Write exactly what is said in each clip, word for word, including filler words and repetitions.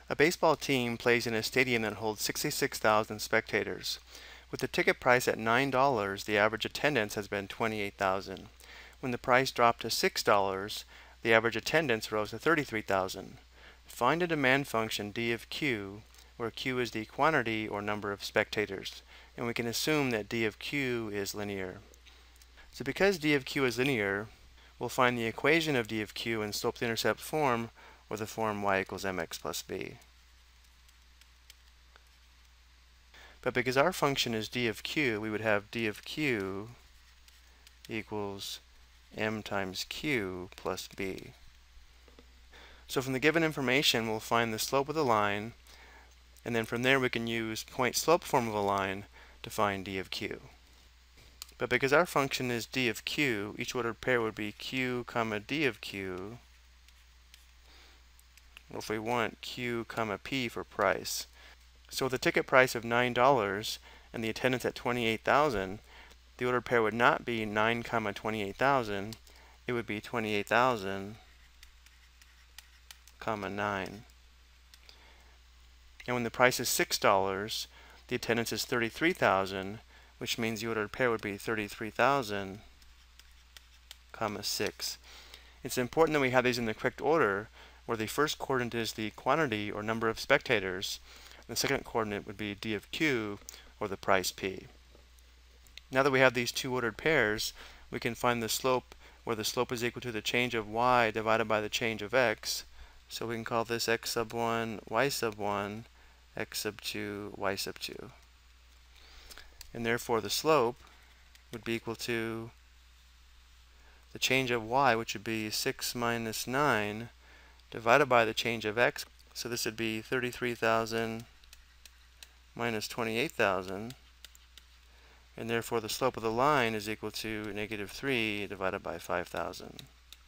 A baseball team plays in a stadium that holds sixty-six thousand spectators. With the ticket price at nine dollars, the average attendance has been twenty-eight thousand. When the price dropped to six dollars, the average attendance rose to thirty-three thousand. Find a demand function d of q, where q is the quantity or number of spectators, and we can assume that d of q is linear. So because d of q is linear, we'll find the equation of d of q in slope-to-intercept form, or the form y equals mx plus b. But because our function is d of q, we would have d of q equals m times q plus b. So from the given information, we'll find the slope of the line, and then from there we can use point slope form of a line to find d of q. But because our function is d of q, each ordered pair would be q comma d of q. Well, if we want q comma p for price. So with a ticket price of nine dollars and the attendance at twenty-eight thousand, the ordered pair would not be nine comma twenty-eight thousand, it would be twenty-eight thousand comma nine. And when the price is six dollars, the attendance is thirty-three thousand, which means the ordered pair would be thirty-three thousand comma six. It's important that we have these in the correct order, where the first coordinate is the quantity or number of spectators, and the second coordinate would be d of q, or the price p. Now that we have these two ordered pairs, we can find the slope where the slope is equal to the change of y divided by the change of x. So we can call this x sub one, y sub one, x sub two, y sub two. And therefore the slope would be equal to the change of y, which would be six minus nine, divided by the change of x. So this would be thirty-three thousand minus twenty-eight thousand. And therefore the slope of the line is equal to negative three divided by five thousand.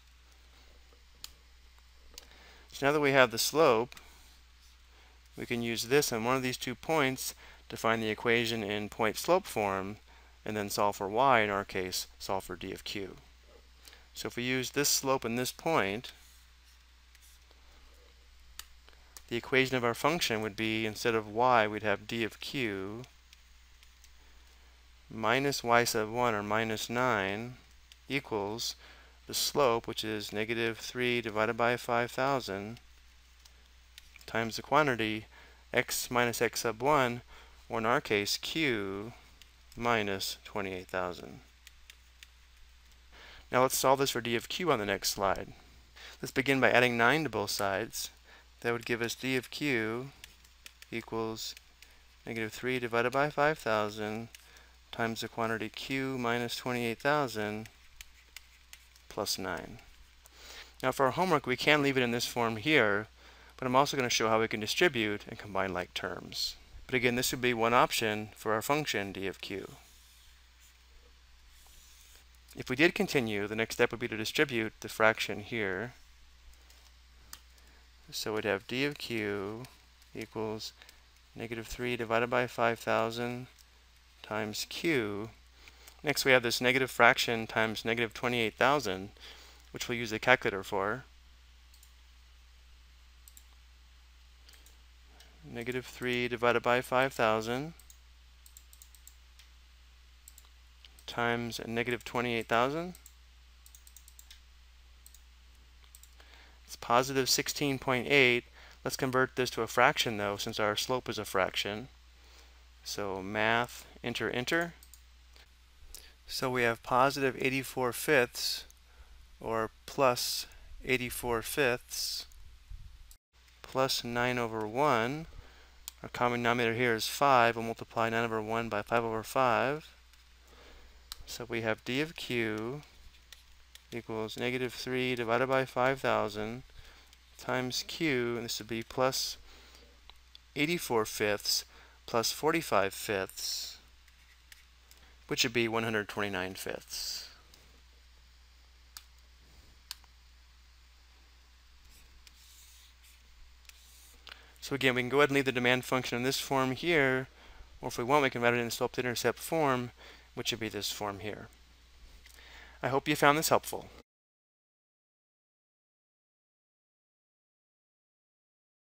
So now that we have the slope, we can use this on one of these two points to find the equation in point slope form, and then solve for y, in our case, solve for d of q. So if we use this slope in this point, the equation of our function would be, instead of y, we'd have d of q minus y sub one, or minus nine, equals the slope, which is negative three divided by five thousand, times the quantity x minus x sub one, or in our case q minus twenty-eight thousand. Now let's solve this for d of q on the next slide. Let's begin by adding nine to both sides. That would give us d of q equals negative three divided by five thousand times the quantity q minus twenty-eight thousand plus nine. Now for our homework, we can leave it in this form here, but I'm also going to show how we can distribute and combine like terms. But again, this would be one option for our function d of q. If we did continue, the next step would be to distribute the fraction here. So we'd have d of q equals negative three divided by five thousand times q. Next we have this negative fraction times negative twenty-eight thousand, which we'll use a calculator for. Negative three divided by five thousand times negative twenty-eight thousand. It's positive sixteen point eight. Let's convert this to a fraction though, since our slope is a fraction. So math, enter, enter. So we have positive eighty-four fifths, or plus eighty-four fifths, plus nine over one. Our common denominator here is five. We'll multiply nine over one by five over five. So we have d of q equals negative three divided by five thousand times q, and this would be plus eighty-four fifths plus forty-five fifths, which would be one hundred twenty-nine fifths. So again, we can go ahead and leave the demand function in this form here, or if we want, we can write it in slope-to-intercept form, which would be this form here. I hope you found this helpful.